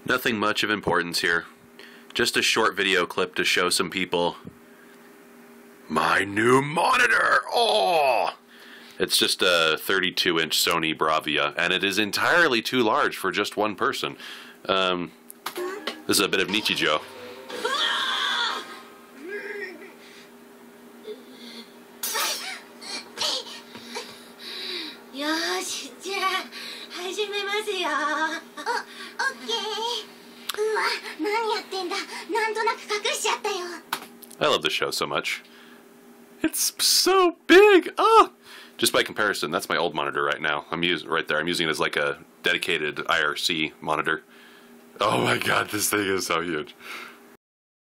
Nothing much of importance here. Just a short video clip to show some people my new monitor. Oh! It's just a 32-inch Sony Bravia, and it is entirely too large for just one person. This is a bit of Nichijou. よーし、じゃあ始めますよ。オッケー。うわ、何やってんだ。なんとなく隠しちゃったよ。 I love this show so much. It's so big. Oh, just by comparison, that's my old monitor right now. I'm using right there. I'm using it as like a dedicated IRC monitor. Oh my god, this thing is so huge.